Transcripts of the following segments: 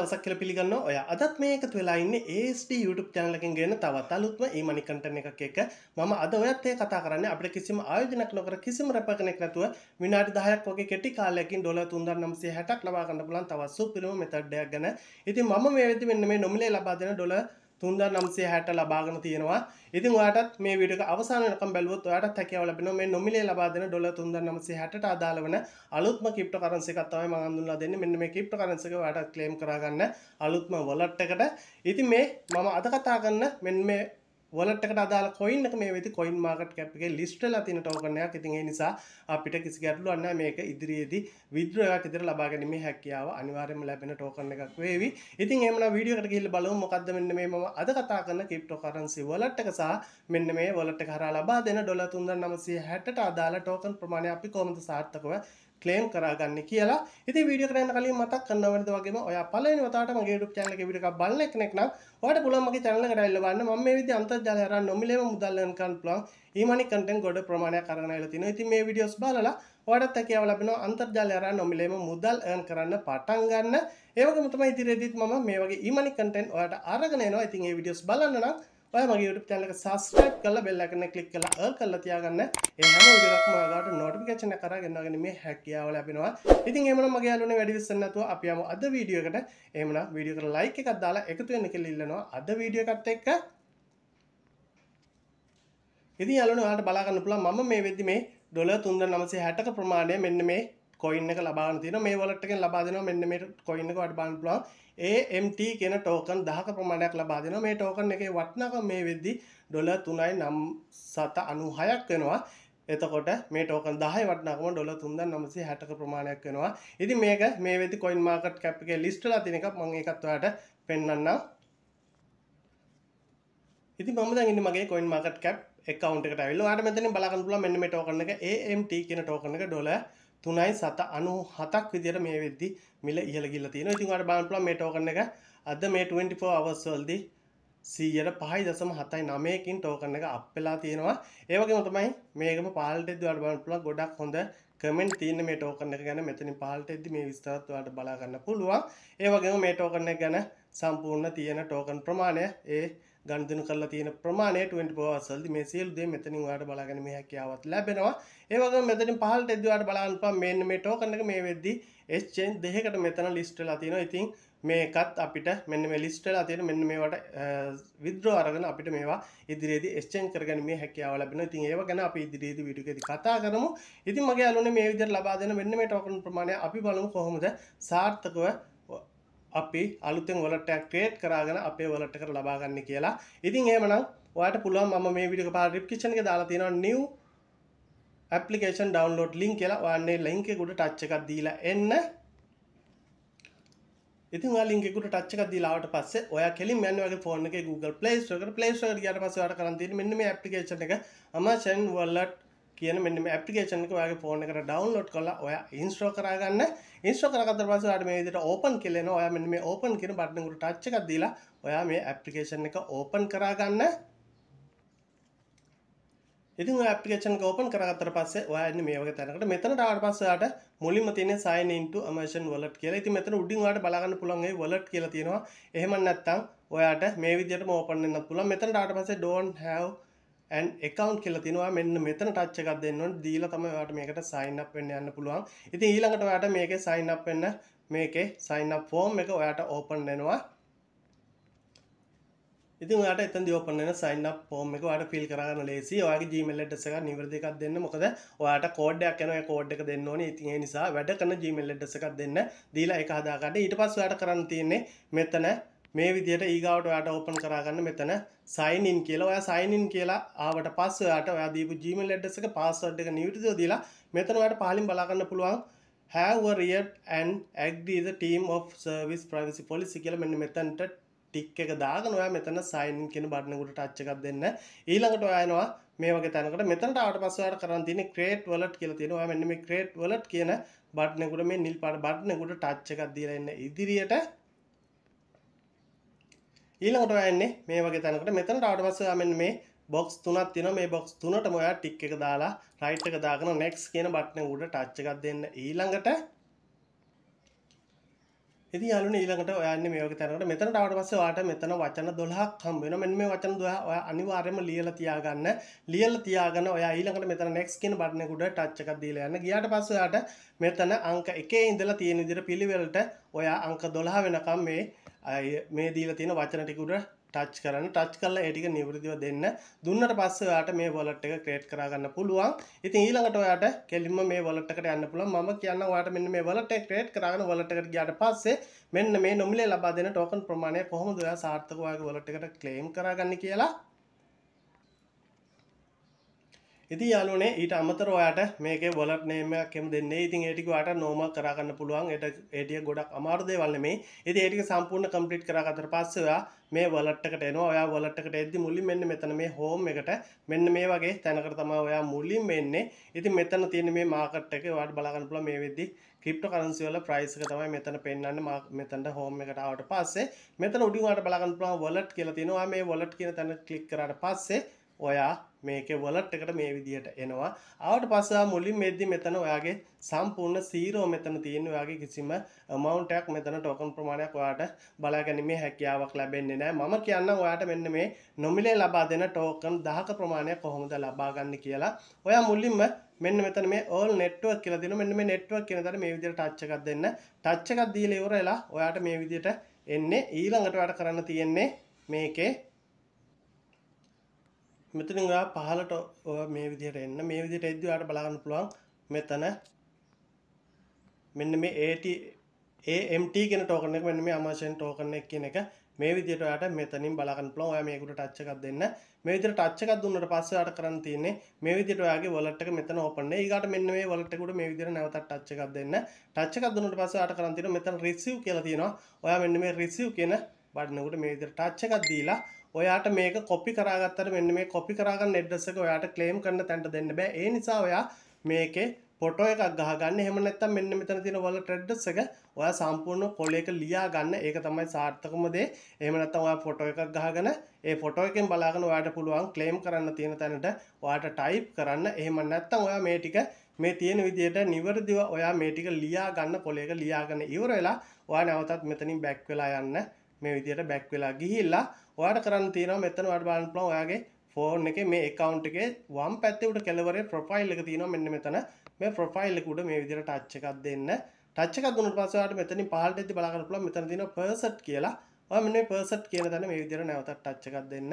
දවසක් කියලා පිළිගන්නවා. ඔය අදත් මේ එකතු වෙලා ඉන්නේ ASD YouTube channel එකෙන් ගෙන තවත් අලුත්ම e-money content එකක් එක්ක. මම අද ඔයත් එක්ක කතා කරන්නේ අපිට කිසිම ආයෝජනයක් නොකර කිසිම රැපකණක් නැතුව විනාඩි 10ක් වගේ කෙටි කාලයකින් $3960ක් ලබා ගන්න පුළුවන් තවත් සුපිරිම මෙතඩ් එකක් ගැන. ඉතින් මම මේ වෙද්දි මෙන්න මේ නොමිලේ ලබා දෙන $3960 ලබාගෙන තියෙනවා. ඉතින් ඔයාටත් මේ වීඩියෝ එක අවසාන වෙනකම් බැලුවොත් ඔයාටත් හැකියාව ලැබෙනවා මේ නොමිලේ ලබා දෙන $3960ට අදාළ වෙන අලුත්ම ක්‍රිප්ටෝ කරන්සි එකක් තමයි මම හඳුන්වලා දෙන්නේ. මෙන්න මේ ක්‍රිප්ටෝ කරන්සි එක ඔයාට ක්ලේම් කරගන්න අලුත්ම wallet එකට. ඉතින් මේ මම අද කතා කරන මෙන්න මේ wallet එකට අදාළ coin එක මේ වෙද්දි coin market cap එකේ list වෙලා තියෙන token එකක්. ඉතින් ඒ නිසා අපිට කිසි ගැටලුවක් නැහැ මේක ඉදිරියේදී withdraw එකක් විතර ලබා ගැනීමේ හැකියාව අනිවාර්යයෙන්ම ලැබෙන token එකක් වේවි. ඉතින් එහෙමනම් වීඩියෝ එකට ගිහිල්ලා බලමු මොකද්ද මෙන්න මේ මම අද කතා කරන cryptocurrency wallet එක සහ මෙන්න මේ wallet එක හරහා ලබා දෙන $3960ට අදාළ token ප්‍රමාණය අපි කොහොමද සාර්ථකව ක්ලේම් කරගන්නේ කියලා. ඉතින් වීඩියෝ කරන්න කලින් මතක් කරනවා වෙනද වගේම ඔයා පළවෙනි වතාවට මගේ YouTube channel එකේ වීඩියෝ එකක් බලන කෙනෙක් නම් ඔයාලට පුළුවන් මගේ channel එකට ඇවිල්ලා බලන්න. මම මේ විදිහට අන්තර්ජාලය හරහා නොමිලේම මුදල් earn කරන්න පුළුවන් e-money content ගොඩ ප්‍රමාණයක් අරගෙන ආවිලා තිනවා. ඉතින් මේ වීඩියෝස් බලලා ඔයාලට හැකියාව ලැබෙනවා අන්තර්ජාලය හරහා නොමිලේම මුදල් earn කරන්න පටන් ගන්න. ඒ වගේම තමයි ඉදිරියේදීත් මම මේ වගේ e-money content ඔයාලට අරගෙන එනවා. ඉතින් මේ වීඩියෝස් බලන්න නම් ඔයා මගේ YouTube channel එක subscribe කරලා bell icon එක click කරලා all කරලා තියාගන්න. ඒ හැම වීඩියෝ එකක්ම ඔයාලට notification එක කරා ගෙනවාගෙන මේ හැකියාව ලැබෙනවා. ඉතින් එහෙමනම් මගේ යාළුවනේ වැඩි විශ්සන්න නැතුව අපි යමු අද වීඩියෝ එකට. එහෙමනම් වීඩියෝ එකට like එකක් දාලා එකතු වෙන්න කියලා ඉල්ලනවා. අද වීඩියෝ එකත් එක්ක ඉතින් යාළුවනේ ඔයාලට බලා ගන්න පුළුවන් මම මේ වෙද්දි මේ $3960ක ප්‍රමාණය මෙන්න මේ coin එක ලබා ගන්න තියෙනවා. මේ wallet එකෙන් ලබා දෙනවා මෙන්න මේ coin එක ඔයාලට බලන්න පුළුවන්. AMT කියන token 10ක ප්‍රමාණයක් ලබා දෙනවා. මේ token එකේ වටිනාකම මේ වෙද්දි $3.9796ක් වෙනවා. එතකොට මේ token 10 වටිනාකම $3960ක ප්‍රමාණයක් වෙනවා. ඉතින් මේක මේ වෙද්දි coin market cap එකේ list වෙලා තියෙන එකක් මම ඒකත් ඔයාලට පෙන්නන්නම්. ඉතින් මම දැන් ඉන්නේ මගේ coin market cap account එකට ඇවිල්ලා ඔයාලට මෙතනින් බලා ගන්න පුළුවන් මෙන්න මේ token එක AMT කියන token එක $3.97ක් විදියට මේ වෙද්දි මිල ඉහළ ගිහිල්ලා තියෙනවා. ඉතින් ඔයාලට බලන්න පුළුවන් මේ token එක අද මේ 24 hours වලදී 105.79කින් token එක අප් වෙලා තියෙනවා. ඒ වගේම තමයි මේකම පහළට එද්දි ඔයාලට බලන්න පුළුවන් ගොඩක් හොඳ කමෙන්ට් තියෙන මේ token එක ගැන මෙතනින් පහළට එද්දි මේ විස්තරත් ඔයාලට බලා ගන්න පුළුවන්. ඒ වගේම මේ token එක ගැන සම්පූර්ණ තියෙන token ප්‍රමාණය ඒ ගණන් කරලා තියෙන ප්‍රමාණය 24 hours වලදී මේ සියලු දේ මෙතනින් ඔයාලට බලා ගැනීමේ හැකියාවක් ලැබෙනවා. ඒ වගේම මෙතනින් පහළට එද්දි ඔයාලට බලා ගන්න පුළුවන් මෙන්න මේ token එක මේ වෙද්දි exchange දෙකකට මෙතන list වෙලා තියෙනවා. ඉතින් මේකත් අපිට මෙන්න මේ list වෙලා තියෙන මෙන්න මේවට withdraw අරගෙන අපිට මේවා ඉදිරියේදී exchange කරගැනීමේ හැකියාව ලැබෙනවා. ඉතින් ඒව ගැන අපි ඉදිරියේදී වීඩියෝ එකේදී කතා කරමු. ඉතින් මගේ යාළුවනේ මේ විදිහට ලබා දෙන මෙන්න මේ token ප්‍රමාණය අපි බලමු කොහොමද සාර්ථකව අපි අලුතෙන් wallet එකක් create කරගෙන අපේ wallet එකට ලබා ගන්න කියලා. ඉතින් එහෙමනම් ඔයාලට පුළුවන් මම මේ වීඩියෝ එක පාර description එකේ දාලා තියෙනවා new application download link කියලා. ඔයාලනේ link එක උඩ touch එකක් දීලා එන්න. ඉතින් ඔයා link එක උඩ touch එකක් දීලා ආවට පස්සේ ඔයා කෙලින්ම යන්නේ ඔයාගේ phone එකේ Google Play Store එකට. Play Store එකට ගියාට පස්සේ ඔයාලට කරන් තියෙන්නේ මෙන්න මේ application එක Amazon wallet කියන මෙන්න මේ application එක ඔයාගේ phone එකට download කරලා ඔයා install කරගන්න. install කරගත්තට පස්සේ ඔයාලට මේ විදිහට open කියලා එනවා. ඔයා මෙන්න මේ open කියන බටන් එකට touch එකක් දීලා ඔයා මේ application එක open කරගන්න. ඉතින් ඔය application එක open කරගත්තට පස්සේ ඔයා එන්නේ මේ වගේ තැනකට. මෙතනට ආවට පස්සේ ඔයාට මුලින්ම තියෙන sign in to Amazon wallet කියලා. ඉතින් මෙතන උඩින් ඔයාලට බලා ගන්න පුළුවන් ඒ wallet කියලා තියෙනවා. එහෙම නැත්නම් ඔයාට මේ විදිහටම open වෙන්නත් පුළුවන්. මෙතනට ආවට පස්සේ don't have an account කියලා තියෙනවා. මෙන්න මෙතන touch එකක් දෙන්න ඕනේ. දීලා තමයි ඔයාට මේකට sign up වෙන්න යන්න පුළුවන්. ඉතින් ඊළඟට ඔයාට මේකේ sign up වෙන්න මේකේ sign up form එක ඔයාට open වෙනවා. ඉතින් ඔයාට එතනදී open වෙන sign up form එක ඔයාට fill කරගන්න ලේසි. ඔයාගේ Gmail address එක නිවැරදි එකක් දෙන්න. මොකද ඔයාට code එකක් යනවා. ඒ code එක දෙන්න ඕනේ. ඉතින් ඒ නිසා වැඩ කරන Gmail address එකක් දෙන්න. දීලා ඒක හදාගන්න. ඊට පස්සේ ඔයාට කරන්න තියෙන්නේ මෙතන මේ විදිහට ඊගාවට ඔයාට open කරගන්න මෙතන sign in කියලා. ඔයා sign in කියලා ආවට පස්සේ ඔයාට ඔයා දීපු Gmail address එක password එක නිවැරදිව දීලා මෙතන ඔයාට පහලින් බලා ගන්න පුළුවන් have a read and agree the team of service privacy policy කියලා මෙන්න මෙතනට ටික් එක දාගෙන ඔයා මෙතන sign in කියන බටන් එකට touch එකක් දෙන්න. ඊළඟට ඔයා එනවා මේ වගේ තැනකට. මෙතනට ආවට පස්සේ ඔයාට කරන් තියෙන්නේ create wallet කියලා තියෙනවා. ඔයා මෙන්න මේ create wallet කියන බටන් එකට මේ නිල් පාට බටන් එකට touch එකක් දීලා එන්න ඉදිරියට. ඊළඟට ඔයා එන්නේ මේ වගේ තැනකට. මෙතනට ආවට පස්සේ ඔයා මෙන්න මේ box තුනක් තියෙනවා. මේ box තුනටම ඔයා ටික් එක දාලා right එක දාගෙන next කියන බටන් එකට touch එකක් දෙන්න. ඊළඟට ඉතින් යාළුවනේ ඊළඟට ඔයා ඉන්නේ මේ වගේ තැනකට මෙතනට ආවට පස්සේ ඔයාට මෙතන වචන 12ක් හම්බ වෙනවා. මෙන්න මේ වචන 12 ඔයා අනිවාර්යයෙන්ම ලියලා තියාගන්න. ලියලා තියාගෙන ඔයා ඊළඟට මෙතන next කියන බටන් එක උඩ ටච් එකක් දීලා යන්න. ගියාට පස්සේ ඔයාට මෙතන අංක 1 ඉඳලා තියෙන විදිහට පිළිවෙලට ඔයා අංක 12 වෙනකම් මේ දීලා තියෙන වචන ටික උඩ ටච් කරන්න. ටච් කරලා ඒ ටික නිවෘදිව දෙන්න. දුන්නට පස්සේ ඔයාට මේ wallet එක ක්‍රියේට් කරා ගන්න පුළුවන්. ඉතින් ඊළඟට ඔයාට කෙලින්ම මේ wallet එකට යන්න පුළුවන්. මම කියන්නම් ඔයාට මෙන්න මේ wallet එක ක්‍රියේට් කරාගෙන wallet එකට ගියාට පස්සේ මෙන්න මේ නොමිලේ ලබා දෙන token ප්‍රමාණය කොහොමද ඔයා සාර්ථකව ඔයාගේ wallet එකට claim කරගන්නේ කියලා. ඉතින් යාළුවනේ ඊට අමතරව ඔයාට මේකේ wallet name එකක් එමු දෙන්නේ. ඉතින් ඒ ටික ඔයාට normal කරා ගන්න පුළුවන්. ඒ ටික ගොඩක් අමාරු දේවල් නෙමෙයි. ඉතින් ඒ ටික සම්පූර්ණ complete කරාගත්තට පස්සේ ඔයා මේ wallet එකට එනවා. ඔයා wallet එකට එද්දි මුලින් මෙන්න මෙතන මේ home එකට මෙන්න මේ වගේ තැනකට තමයි ඔයා මුලින්ම එන්නේ. ඉතින් මෙතන තියෙන මේ market එක ඔයාට බලා ගන්න පුළුවන් මේ වෙද්දි cryptocurrency වල price එක තමයි මෙතන පෙන්නන්නේ. මෙතනට home එකට ආවට පස්සේ මෙතන උඩින් ඔයාට බලා ගන්න පුළුවන් wallet කියලා තියෙනවා. ඔයා මේ wallet කියන තැන click කරාට පස්සේ ඔයා මේකේ wallet එකට මේ විදිහට එනවා. ආවට පස්සේ මුලින් මෙද්දි මෙතන ඔයාගේ සම්පූර්ණ 0 මෙතන තියෙන ඔයාගේ කිසිම amount එකක් මෙතන token ප්‍රමාණයක් ඔයාට බලාගැනීමේ හැකියාවක් ලැබෙන්නේ නැහැ. මම කියන්නම් ඔයාට මෙන්න මේ නොමිලේ ලබා දෙන token 10ක ප්‍රමාණයක් කොහොමද ලබා ගන්න කියලා. ඔයා මුලින්ම මෙන්න මෙතන මේ all network කියලා දෙනවා. මෙන්න මේ network කියන දේ මේ විදිහට touch එකක් දෙන්න. touch එකක් දීලා ඉවරලා ඔයාට මේ විදිහට එන්නේ. ඊළඟට ඔයාට කරන්න තියෙන්නේ මේකේ මෙතන ඔයා පහලට මේ විදිහට එන්න. මේ විදිහට එද්දි ඔයාට බලා ගන්න පුළුවන් මෙතන මෙන්න මේ AMT කියන token එක මෙන්න මේ Amazon token එක කියන එක මේ විදිහට ඔයාට මෙතනින් බලා ගන්න පුළුවන්. ඔයා මේකට touch එකක් දෙන්න. මේ විදිහට touch එකක් දුන්නාට පස්සේ ඔයාට කරන්න තියෙන්නේ මේ විදිහට ඔයාගේ wallet එක මෙතන open වෙයි. ඊගාට මෙන්න මේ wallet එක උඩ මේ විදිහට නැවතත් touch එකක් දෙන්න. touch එකක් දුන්නාට පස්සේ ඔයාට කරන්න තියෙන්නේ මෙතන receive කියලා තියෙනවා. ඔයා මෙන්න මේ receive කියන බටන් එකට මේ විදිහට touch එකක් දීලා ඔයාට මේක copy කරාගත්තට මෙන්න මේ copy කරාගන්න address එක ඔයාට claim කරන්න තැනට දෙන්න බෑ. ඒ නිසා ඔයා මේකේ ෆොටෝ එකක් ගහගන්න. එහෙම නැත්නම් මෙන්න මෙතන තියෙන wallet address එක ඔයා සම්පූර්ණ කොලයක ලියා ගන්න. ඒක තමයි සාර්ථකම දේ. එහෙම නැත්නම් ඔයා ෆොටෝ එකක් ගහගෙන ඒ ෆොටෝ එකෙන් බලාගෙන ඔයාට පුළුවන් claim කරන්න තියෙන තැනට ඔයාට type කරන්න. එහෙම නැත්නම් ඔයා මේ ටික මේ තියෙන විදිහට නිවර්දිව ඔයා මේ ටික ලියා ගන්න කොලයක ලියාගෙන ඉවර වෙලා ඔයා නැවතත් මෙතනින් back වෙලා යන්න. මේ විදිහට back වෙලා ගිහිල්ලා ඔයාට කරන්න තියෙනවා මෙතන ඔයාට බලන්න පුළුවන් ඔයාගේ ෆෝන් එකේ මේ account එකේ වම් පැත්තේ උඩ කෙළවරේ profile එක තියෙනවා. මෙන්න මෙතන මේ profile එක උඩ මේ විදිහට touch එකක් දෙන්න. touch එකක් දුන්නාට පස්සේ ඔයාට මෙතනින් පහළට එද්දි බලා ගන්න පුළුවන් මෙතන තියෙනවා person කියලා. ඔයා මෙන්න මේ person කියන තැන මේ විදිහට නැවතත් touch එකක් දෙන්න.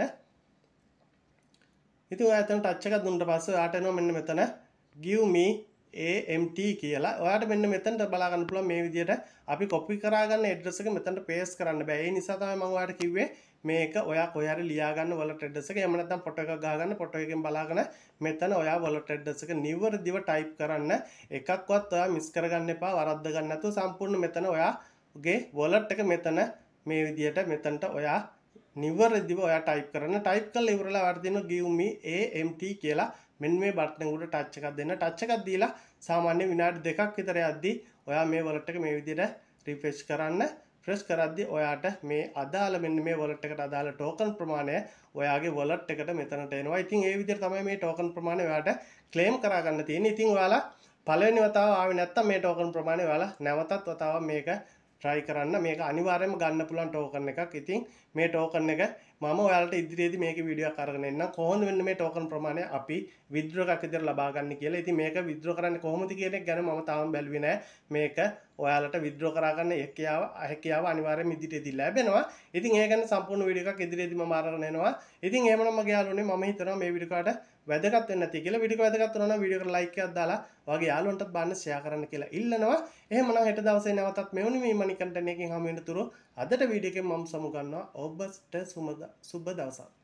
ඉතින් ඔයා එතන touch එකක් දුන්නාට පස්සේ ඔයාට එනවා මෙන්න මෙතන give me AMT කියලා. ඔයාට මෙන්න මෙතනට බලා ගන්න පුළුවන් මේ විදිහට අපි copy කරාගන්න address එක මෙතනට paste කරන්න බෑ. ඒ නිසා තමයි මම ඔයාට කිව්වේ මේක ඔයා කොහේ හරි ලියා ගන්න wallet address එක. එහෙම නැත්නම් ෆොටෝ එකක් ගහගන්න ෆොටෝ එකෙන් බලාගෙන මෙතන ඔයා wallet address එක නිවර්දිව type කරන්න. එකක්වත් ඔයා මිස් කරගන්න එපා. වරද්ද ගන්න නැතුව සම්පූර්ණ මෙතන ඔයාගේ wallet එක මෙතන මේ විදිහට මෙතනට ඔයා නිවර්දිව ඔයා type කරන්න. type කරලා ඉවරලා ඔයාට දෙනවා give me AMT කියලා. මෙන්න මේ බටන් උඩ ටච් එකක් දෙන්න. ටච් එකක් දීලා සාමාන්‍ය විනාඩි 2ක් විතර යද්දී ඔයා මේ wallet එක මේ විදිහට refresh කරන්න. refresh කරද්දී ඔයාට මේ අදාළ මෙන්න මේ wallet එකට අදාළ token ප්‍රමාණය ඔයාගේ wallet එකට මෙතනට එනවා. ඉතින් ඒ විදිහට තමයි මේ token ප්‍රමාණය ඔයාට claim කරගන්න තියෙන්නේ. ඉතින් ඔයාලා පළවෙනි වතාව ආවේ නැත්තම් මේ token ප්‍රමාණය ඔයාලා නැවතත් වතාවක් මේක try කරන්න. මේක අනිවාර්යයෙන්ම ගන්න පුළුවන් token එකක්. ඉතින් මේ token එක මම ඔයාලට ඉදිරියේදී මේකේ වීඩියෝ එකක් අරගෙන එන්නම්. කොහොමද මෙන්න මේ token ප්‍රමාණය අපි withdraw එකක් විතර ලබා ගන්න කියලා. ඉතින් මේක withdraw කරන්නේ කොහොමද කියන එක ගැන මම තාම බැලුවේ නෑ. මේක ඔයාලට withdraw කරා ගන්න හැකියාව අනිවාර්යයෙන්ම ඉදිරියේදී ලැබෙනවා. ඉතින් ඒ ගැන සම්පූර්ණ වීඩියෝ එකක් ඉදිරියේදී මම අරගෙන එනවා. ඉතින් එහෙමනම් මගේ යාළුවනේ මම හිතනවා මේ වීඩියෝ එකට වැදගත් වෙන්න ඇති කියලා. වීඩියෝ එක වැදගත් වුණා නම් වීඩියෝ එකට like එකක් දාලා ඔයාගේ යාළුවන්ටත් බලන්න share කරන්න කියලා ඉල්ලනවා. එහෙමනම් හෙට දවසේ නැවතත් මෙවැනි මේ මනි කන්ටෙන්ට් එකකින් හමු වෙන තුරු අදට වීඩියෝ එකෙන් මම සමු ගන්නවා. ඔබට සුබ දවසක්.